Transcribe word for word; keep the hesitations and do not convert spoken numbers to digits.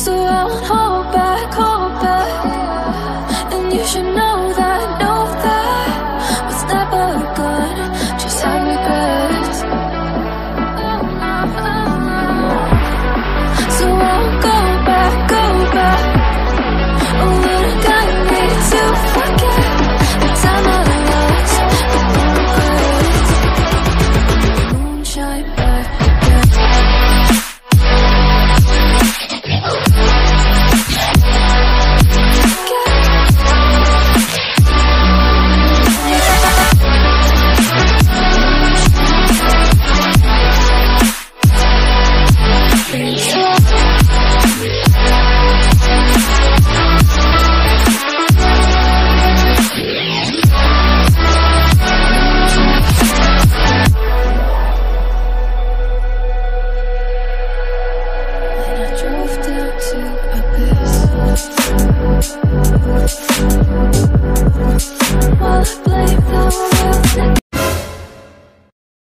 So I'll hold back, hold back. And you should know that, know that what's never good just have regrets. So I'll go back, go back. Oh, when I got me to forget the time I lost, the moonshine back again. While I blame